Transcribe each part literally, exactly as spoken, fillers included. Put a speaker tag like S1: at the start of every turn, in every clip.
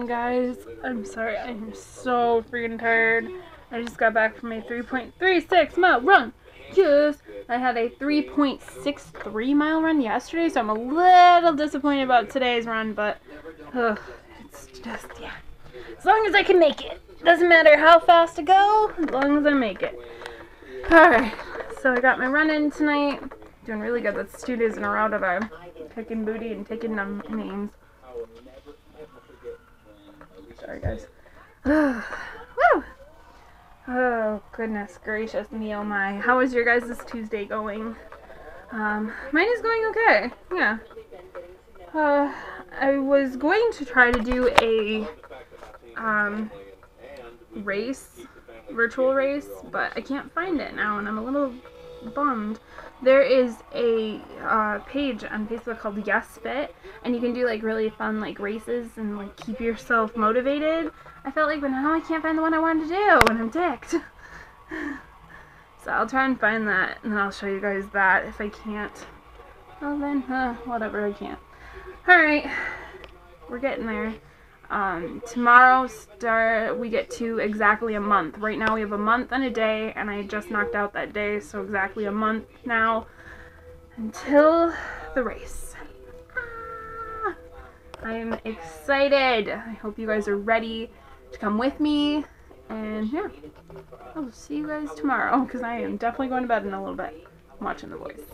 S1: morning, guys. I'm sorry, I'm so freaking tired. I just got back from a three point three six mile run. Yes, I had a three point six three mile run yesterday, so I'm a little disappointed about today's run, but ugh, it's just, yeah. As long as I can make it. Doesn't matter how fast I go, as long as I make it. Alright, so I got my run in tonight. Doing really good. That's two days in a row that I'm kicking booty and taking num names. Sorry, guys. Woo! Oh, goodness gracious me, oh my. How is your guys' this Tuesday going? Um, mine is going okay. Yeah. Uh, I was going to try to do a, um, race, virtual race, but I can't find it now, and I'm a little bummed. There is a uh, page on Facebook called Yes Fit, and you can do like really fun like races and like keep yourself motivated. I felt like, but now I can't find the one I wanted to do, and I'm ticked. So I'll try and find that, and I'll show you guys that. If I can't, well then, uh, whatever, I can't. Alright, we're getting there. Um, tomorrow start we get to exactly a month. Right now we have a month and a day, and I just knocked out that day, so exactly a month now until the race. Ah, I am excited. I hope you guys are ready to come with me, and yeah, I'll see you guys tomorrow because I am definitely going to bed in a little bit. I'm watching The Voice.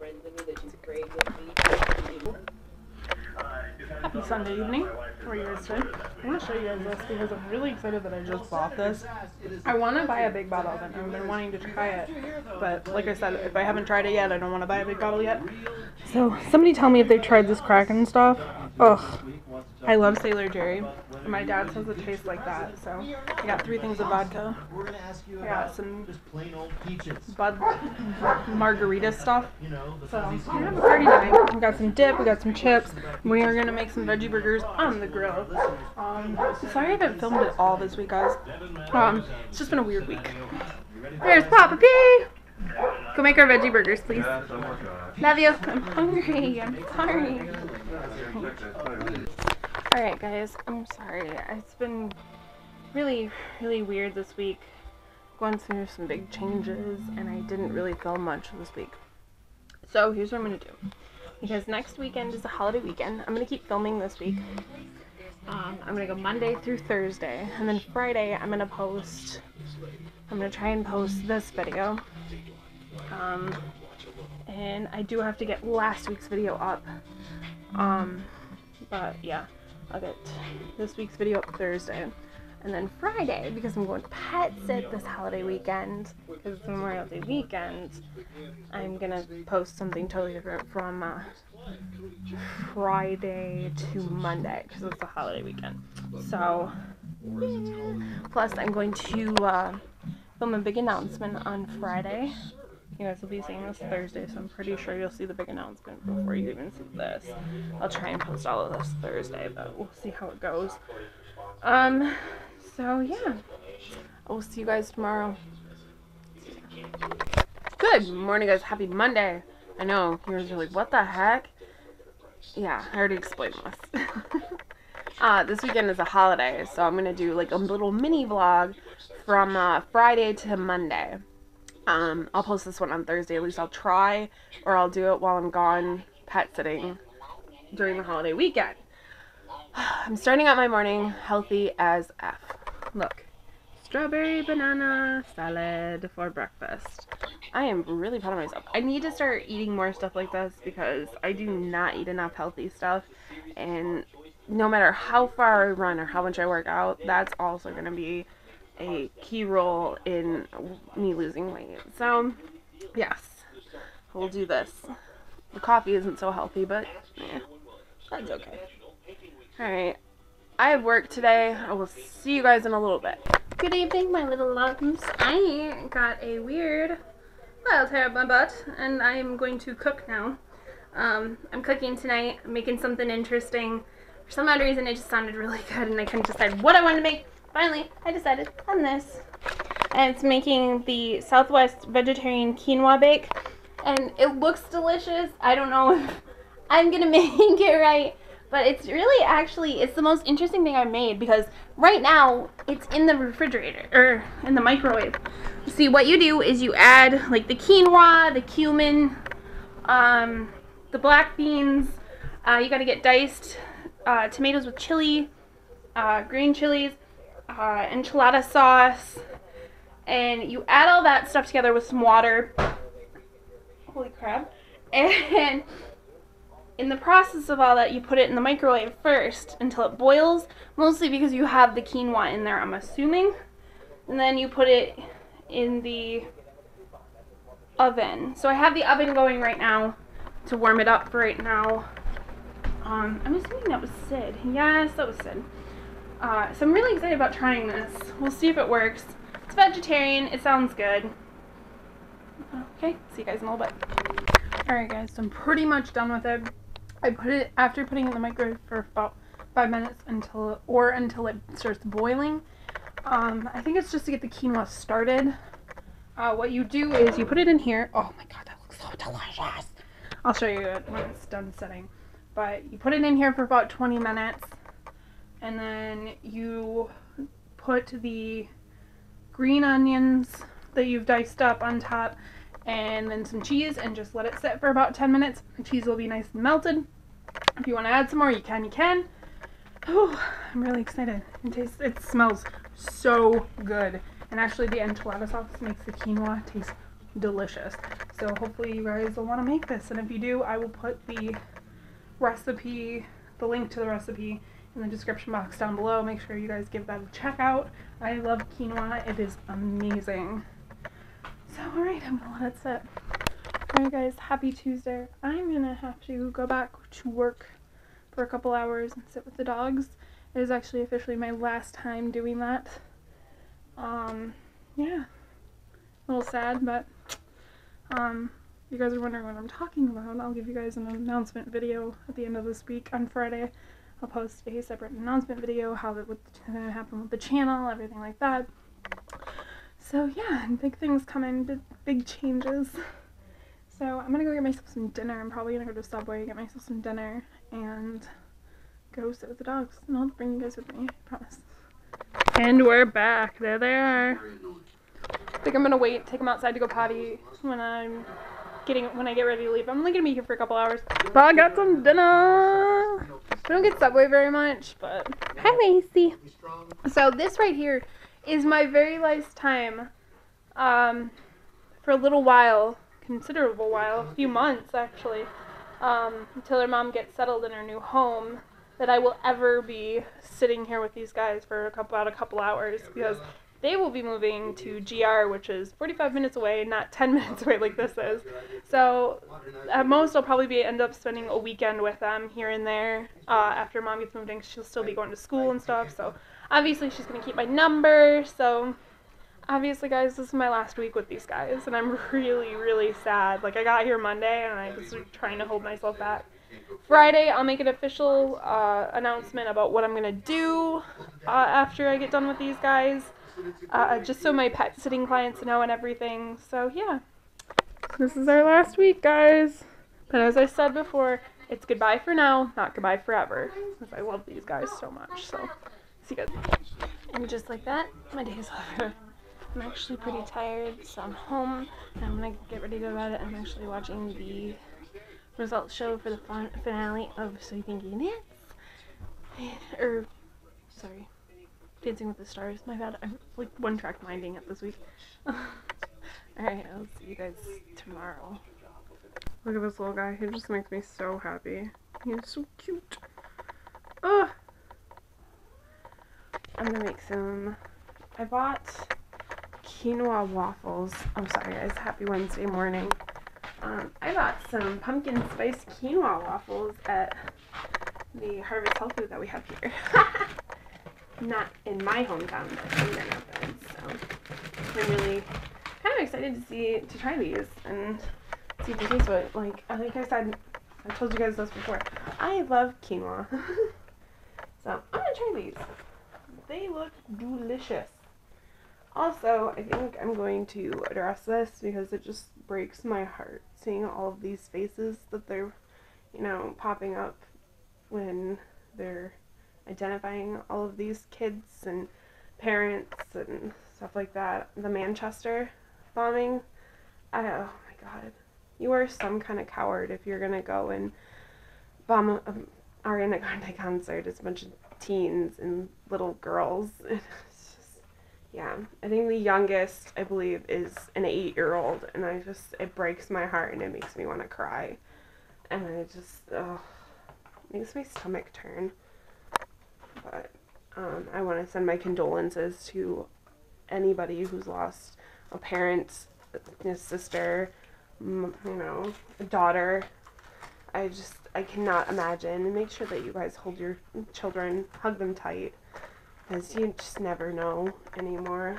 S1: Happy Sunday evening. How are you guys doing? I want to show you guys this because I'm really excited that I just bought this. I want to buy a big bottle of it. I've been wanting to try it, but like I said, if I haven't tried it yet, I don't want to buy a big bottle yet. So somebody tell me if they've tried this Kraken stuff. Ugh. I love Sailor Jerry. And my dad says it tastes like that, so I got three things of vodka. I got some Bud margarita stuff. So we have a party tonight. We got some dip, we got some chips. We are gonna make some veggie burgers on the grill. Um, sorry I haven't filmed it all this week, guys. Um, it's just been a weird week. There's Papa P. Go make our veggie burgers, please. Love you. I'm hungry. I'm sorry. Alright guys, I'm sorry. It's been really, really weird this week. Going through some big changes, and I didn't really film much this week. So here's what I'm going to do. Because next weekend is a holiday weekend, I'm going to keep filming this week. Um, I'm going to go Monday through Thursday, and then Friday I'm going to post, I'm going to try and post this video. Um, and I do have to get last week's video up. Um, but yeah. I'll get this week's video up Thursday, and then Friday, because I'm going to pet sit this holiday weekend, because it's Memorial Day weekend, I'm gonna post something totally different from uh, Friday to Monday, because it's a holiday weekend. So, yeah. Plus I'm going to uh, film a big announcement on Friday. You guys will be seeing this Thursday, so I'm pretty sure you'll see the big announcement before you even see this. I'll try and post all of this Thursday, but we'll see how it goes. Um, so yeah. I will see you guys tomorrow. Good morning, guys. Happy Monday. I know, you guys are like, what the heck? Yeah, I already explained this. uh, this weekend is a holiday, so I'm going to do like a little mini vlog from uh, Friday to Monday. Um, I'll post this one on Thursday, at least I'll try, or I'll do it while I'm gone pet sitting during the holiday weekend. I'm starting out my morning healthy as F. Look, strawberry banana salad for breakfast. I am really proud of myself. I need to start eating more stuff like this because I do not eat enough healthy stuff, and no matter how far I run or how much I work out, that's also going to be a key role in me losing weight. So, yes, we'll do this. The coffee isn't so healthy, but yeah, that's okay. Alright, I have work today. I will see you guys in a little bit. Good evening, my little lumps. I got a weird wild hair up my butt, and I am going to cook now. Um, I'm cooking tonight. I'm making something interesting. For some odd reason, it just sounded really good, and I couldn't decide what I wanted to make. Finally, I decided on this. And it's making the Southwest Vegetarian Quinoa Bake. And it looks delicious. I don't know if I'm going to make it right, But it's really actually, it's the most interesting thing I made because right now it's in the refrigerator, or in the microwave. See, what you do is you add like the quinoa, the cumin, um, the black beans. Uh, you gotta get diced uh, tomatoes with chili, uh, green chilies, uh, enchilada sauce, and you add all that stuff together with some water. Holy crap. And in the process of all that, you put it in the microwave first until it boils, mostly because you have the quinoa in there, I'm assuming. And then you put it in the oven. So I have the oven going right now to warm it up right now. Um, I'm assuming that was Sid. Yes, that was Sid. Uh, so I'm really excited about trying this. We'll see if it works. It's vegetarian. It sounds good. Okay, see you guys in a little bit. Alright guys, so I'm pretty much done with it. I put it, after putting it in the microwave for about five minutes until, or until it starts boiling. Um, I think it's just to get the quinoa started. Uh, what you do is you put it in here. Oh my god, that looks so delicious. I'll show you it when it's done setting. But you put it in here for about twenty minutes. And then you put the green onions that you've diced up on top. And then some cheese, and just let it sit for about ten minutes. The cheese will be nice and melted. If you want to add some more, you can, you can. Oh, I'm really excited. It tastes, it smells so good. And actually the enchilada sauce makes the quinoa taste delicious. So hopefully you guys will want to make this. And if you do, I will put the recipe, the link to the recipe in the description box down below. Make sure you guys give that a check out. I love quinoa. It is amazing. So, alright, I'm gonna let it sit. Alright guys, happy Tuesday. I'm gonna have to go back to work for a couple hours and sit with the dogs. It is actually officially my last time doing that. Um, yeah. A little sad, but, um, if you guys are wondering what I'm talking about, I'll give you guys an announcement video at the end of this week on Friday. I'll post a separate announcement video, how that what's gonna happen with the channel, everything like that. So yeah, big things coming, big, big changes. So I'm gonna go get myself some dinner. I'm probably gonna go to Subway, get myself some dinner, and go sit with the dogs. And I'll bring you guys with me, I promise. And we're back. There they are. I think I'm gonna wait, take them outside to go potty when I'm getting when I get ready to leave. I'm only gonna be here for a couple hours. But I got some dinner. I don't get Subway very much, but hi Macy. So this right here is my very last time, um, for a little while, considerable while, a few months actually, um, until her mom gets settled in her new home, that I will ever be sitting here with these guys for a couple, about a couple hours, because they will be moving to G R, which is forty-five minutes away, not ten minutes away like this is. So at most I'll probably be end up spending a weekend with them here and there, uh, after mom gets moved in. She'll still be going to school and stuff, so obviously she's going to keep my number. So obviously guys, this is my last week with these guys, and I'm really, really sad. Like, I got here Monday, and I was trying to hold myself back. Friday, I'll make an official uh, announcement about what I'm going to do uh, after I get done with these guys. Uh, just so my pet sitting clients know and everything. So yeah, this is our last week, guys. But as I said before, it's goodbye for now, not goodbye forever, because I love these guys so much. So see you guys. And just like that, my day is over. I'm actually pretty tired, so I'm home, and I'm gonna get ready to go to bed. I'm actually watching the results show for the fin finale of So You Think You Can Dance, or sorry. Dancing with the Stars. My bad. I'm like one track minding it this week. Alright, I'll see you guys tomorrow. Look at this little guy. He just makes me so happy. He's so cute. Ugh. I'm gonna make some. I bought quinoa waffles. I'm sorry guys. Happy Wednesday morning. Um, I bought some pumpkin spice quinoa waffles at the Harvest Health Food that we have here. Not in my hometown, but in Grand Rapids. So I'm really kind of excited to see to try these and see if they taste good. Like like I said, I told you guys this before. I love quinoa, so I'm gonna try these. They look delicious. Also, I think I'm going to address this because it just breaks my heart seeing all of these faces that they're, you know, popping up when they're identifying all of these kids and parents and stuff like that. The Manchester bombing. I, oh my god. You are some kind of coward if you're gonna go and bomb a, a Ariana Grande concert. It's a bunch of teens and little girls. It's just, yeah. I think the youngest, I believe, is an eight-year-old, and I just, it breaks my heart and it makes me want to cry. And it just, oh, makes my stomach turn. But um, I want to send my condolences to anybody who's lost a parent, a sister, you know, a daughter. I just, I cannot imagine. And make sure that you guys hold your children, hug them tight, because you just never know anymore.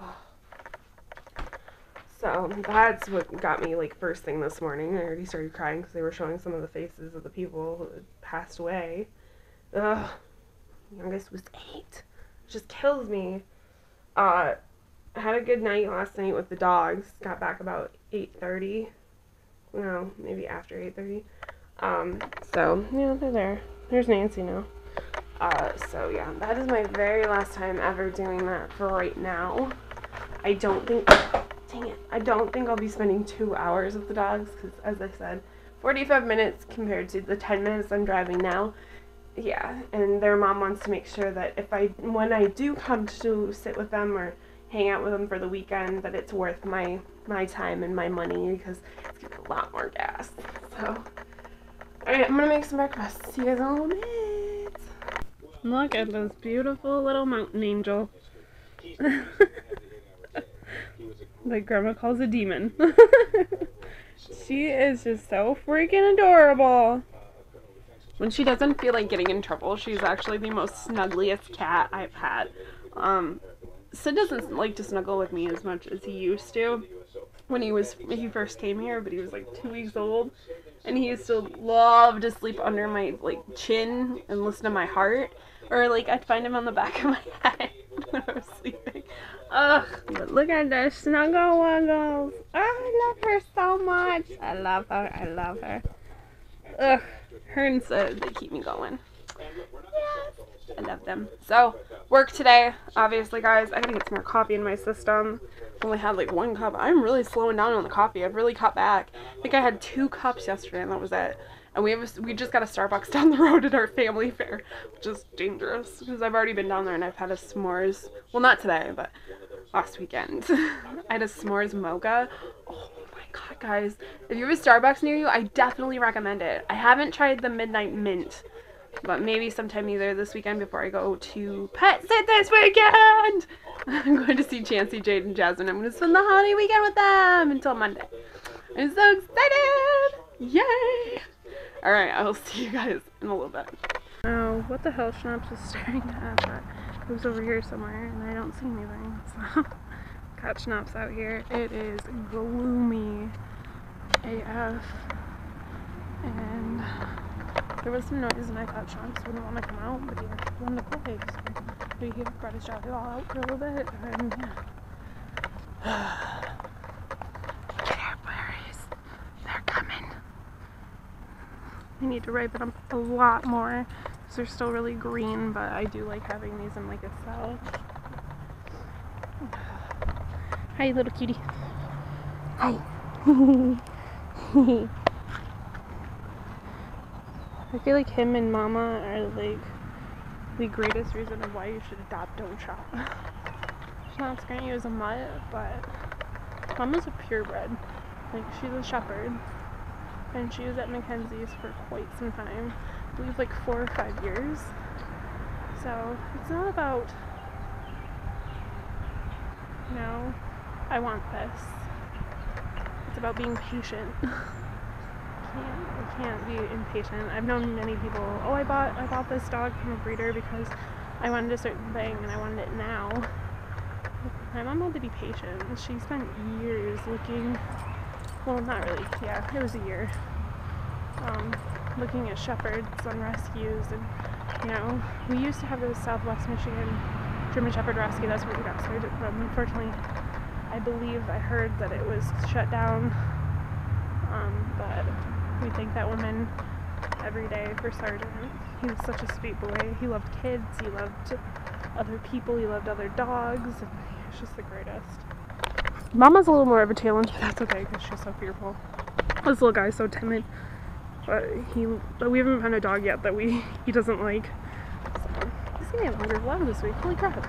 S1: So that's what got me, like, first thing this morning. I already started crying because they were showing some of the faces of the people who had passed away. Ugh. Youngest was eight. It just kills me. Uh, I had a good night last night with the dogs. Got back about eight thirty. No, maybe after eight thirty. Um, so, yeah, they're there. There's Nancy now. Uh, so yeah, that is my very last time ever doing that for right now. I don't think, dang it, I don't think I'll be spending two hours with the dogs, because as I said, forty-five minutes compared to the ten minutes I'm driving now. Yeah, and their mom wants to make sure that if I, when I do come to sit with them or hang out with them for the weekend, that it's worth my, my time and my money, because it's gonna be a lot more gas. So, alright, I'm gonna make some breakfast. See you guys in a little bit. Look at this beautiful little mountain angel. Like Grandma calls a demon. She is just so freaking adorable. When she doesn't feel like getting in trouble, she's actually the most snuggliest cat I've had. Um, Sid doesn't like to snuggle with me as much as he used to when he was when he first came here, but he was like two weeks old, and he used to love to sleep under my like chin and listen to my heart, or like I'd find him on the back of my head when I was sleeping. Ugh! But look at the snuggle wuggles. Oh, I love her so much. I love her. I love her. Ugh. Her and Sid, they keep me going. Yes, I love them. So, work today, obviously, guys. I gotta get some more coffee in my system. Only had like one cup. I'm really slowing down on the coffee. I've really cut back. I think I had two cups yesterday, and that was it. And we have a, we just got a Starbucks down the road at our family fair, which is dangerous because I've already been down there and I've had a s'mores. Well, not today, but last weekend. I had a s'mores mocha. Oh my god, guys! If you have a Starbucks near you, I definitely recommend it. I haven't tried the midnight mint, but maybe sometime either this weekend before I go to Pet Sit this weekend. I'm going to see Chancey, Jade, and Jasmine. I'm going to spend the holiday weekend with them until Monday. I'm so excited! Yay! Alright, I will see you guys in a little bit. Oh, what the hell Schnapps is staring at, but it was over here somewhere and I don't see anything, so got Schnapps out here. It is gloomy A F, and there was some noise and I thought Schnapps wouldn't want to come out, but he actually wanted to play, so he brought his jacket all out for a little bit, and yeah. They're coming. I need to ripen them a lot more because they're still really green, but I do like having these in like a cell. Hi, little cutie. Hi. I feel like him and Mama are like the greatest reason of why you should adopt Don't Shop. Schnapps grant you as a mutt, but Mama's a purebred. Like, she's a shepherd. And she was at Mackenzie's for quite some time. I believe like four or five years. So it's not about, you know, I want this. It's about being patient. I can't, I can't be impatient. I've known many people, oh, I bought I bought this dog from a breeder because I wanted a certain thing and I wanted it now. My mom had to be patient. She spent years looking. Well, not really. Yeah, it was a year. Um, looking at shepherds on rescues, and you know, we used to have the Southwest Michigan German Shepherd Rescue. That's where we got started from. Unfortunately, I believe I heard that it was shut down. Um, but we think that woman
S2: every day for Sergeant. He was such a sweet boy. He loved kids, he loved other people, he loved other dogs, and he was just the greatest. Mama's a little more of a challenge, but that's okay because she's so fearful. This little guy's so timid, but he, but we haven't found a dog yet that we he doesn't like. So he's gonna have a longer vlog this week. Holy crap!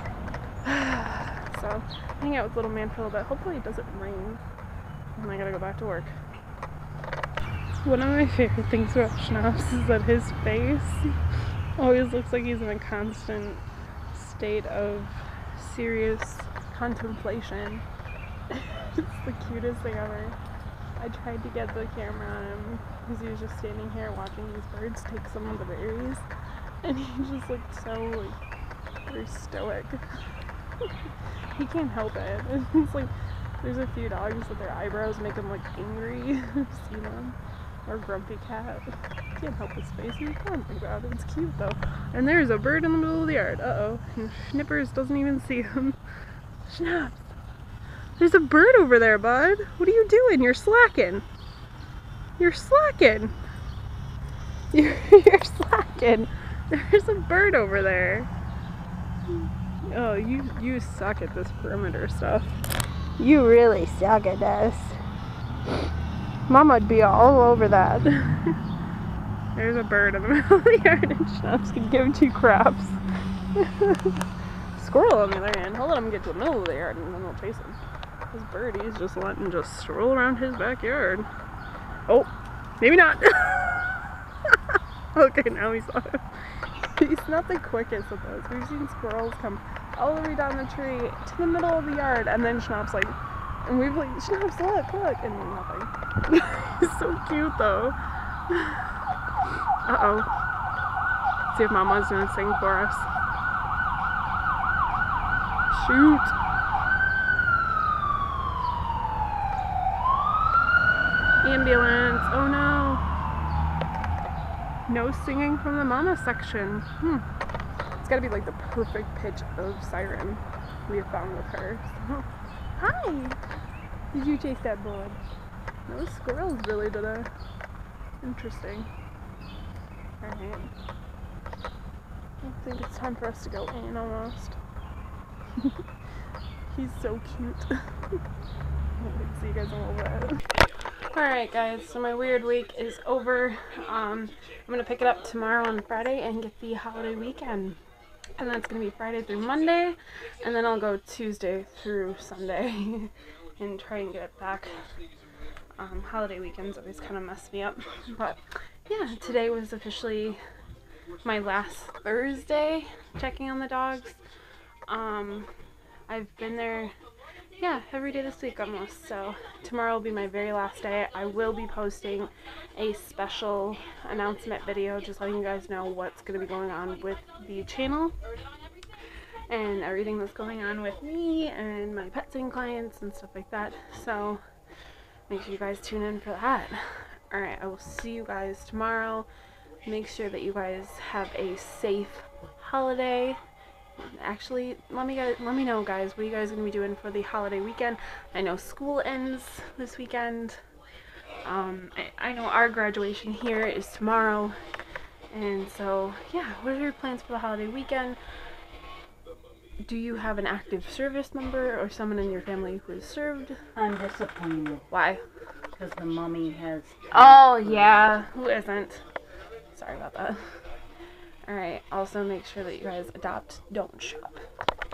S2: So hang out with little man for a little bit. Hopefully it doesn't rain, and I gotta go back to work. One of my favorite things about Schnapps is that his face always looks like he's in a constant state of serious contemplation. It's the cutest thing ever. I tried to get the camera on him because he was just standing here watching these birds take some of the berries, and he just looked so like very stoic. He can't help it. It's like there's a few dogs that their eyebrows make them look angry. See them? Or Grumpy Cat. Can't help his face. He's think about it. It's cute though. And there's a bird in the middle of the yard. Uh oh. And Schnippers doesn't even see him. Schnapps. There's a bird over there, bud. What are you doing? You're slacking. You're slacking. You're, you're slacking. There's a bird over there. Oh, you you suck at this perimeter stuff. You really suck at this. Mama'd be all over that. There's a bird in the middle of the yard and Schnapps can give two craps. Squirrel on the other hand, I'll let him get to the middle of the yard and then we'll chase him. This bird, he's just letting just stroll around his backyard. Oh, maybe not. Okay, now he saw him. He's not the quickest of those. We've seen squirrels come all the way down the tree to the middle of the yard, and then Schnapps like, and we've like, Schnapps, look, look, and nothing. He's so cute though. Uh-oh. See if Mama's gonna sing for us. Shoot. Ambulance. Oh no. No singing from the Mama section. Hmm. It's gotta be like the perfect pitch of siren we have found with her. So, hi! Did you chase that bird? No squirrels really today. Interesting. Alright. I think it's time for us to go in almost. He's so cute. I'll see you guys in a little bit. Alright guys, so my weird week is over. Um, I'm going to pick it up tomorrow on Friday and get the holiday weekend. And that's going to be Friday through Monday, and then I'll go Tuesday through Sunday and try and get it back. Um, holiday weekends always kind of mess me up. But yeah, today was officially my last Thursday checking on the dogs. Um, I've been there, yeah, every day this week almost. So tomorrow will be my very last day. I will be posting a special announcement video just letting you guys know what's going to be going on with the channel and everything that's going on with me and my pet sitting clients and stuff like that. So make sure you guys tune in for that. Alright, I will see you guys tomorrow. Make sure that you guys have a safe holiday. Actually, let me guys, let me know, guys, what are you guys going to be doing for the holiday weekend? I know school ends this weekend. Um, I, I know our graduation here is tomorrow. And so, yeah, what are your plans for the holiday weekend? Do you have an active service member or someone in your family who has served?
S3: I'm disappointed.
S1: Why?
S3: Because the mummy has...
S1: Oh, yeah. Who isn't? Sorry about that. Alright, also make sure that you guys adopt, don't shop.